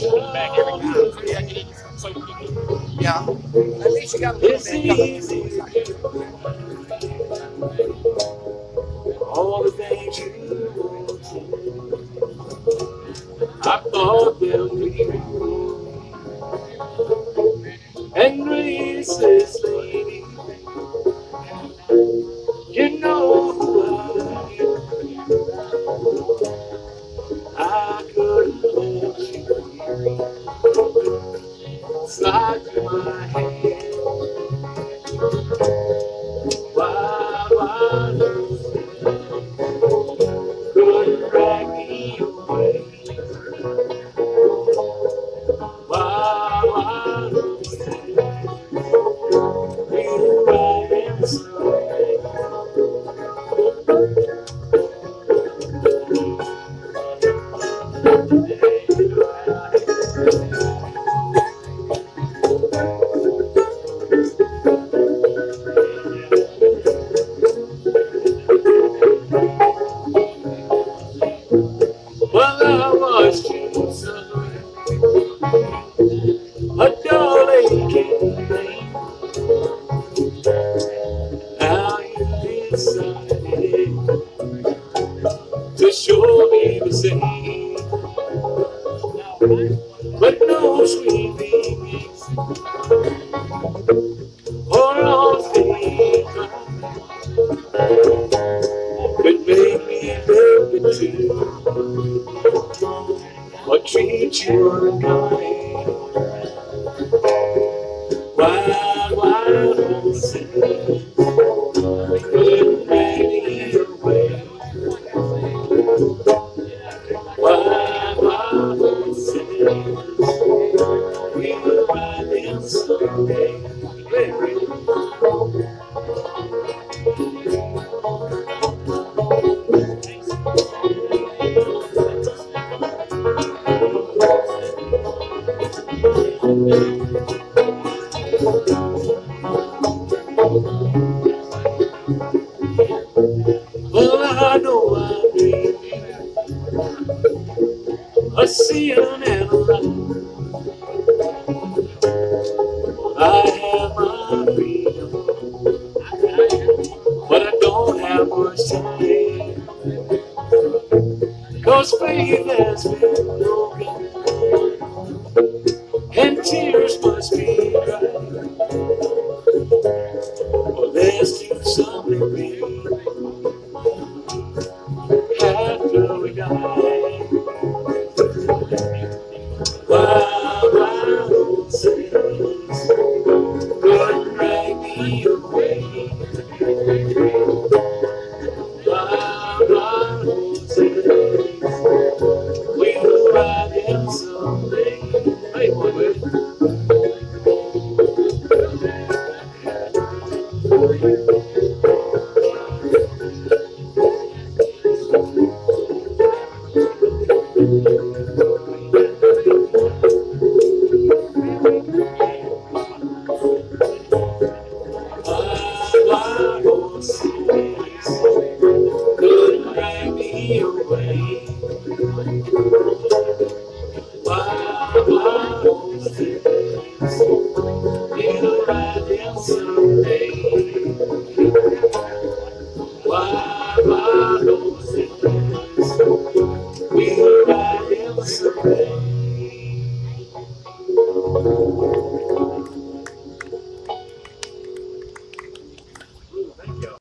coming back every time. So yeah, I get it. So you can. Yeah. At least you got a little It's bit coming. easy. All the things you want to. I thought they'll be and graceless lady. You know who I am. I couldn't hold you. Slide through my hand. Why couldn't drag me away? Why you riding someday? Well, I was Jesus, a darling king. Now you decided to show me the same, but no sweet things or all things could make me love you too, or treat you unkind. Wild horses couldn't drag me away. Wild horses, we will ride them someday. Well, I know I'm dreaming, a seeing and a light. I have my freedom, but I don't have much time. 'Cause faith has been broken, and tears must be dried. Well, let's do something big after we die. Wild roses couldn't drag me away. Wild roses, we'll ride them someday. Hey, boy, baby. Wild horses couldn't drag me away. Wild horses, we'll ride them someday. Wild horses, we'll ride them someday.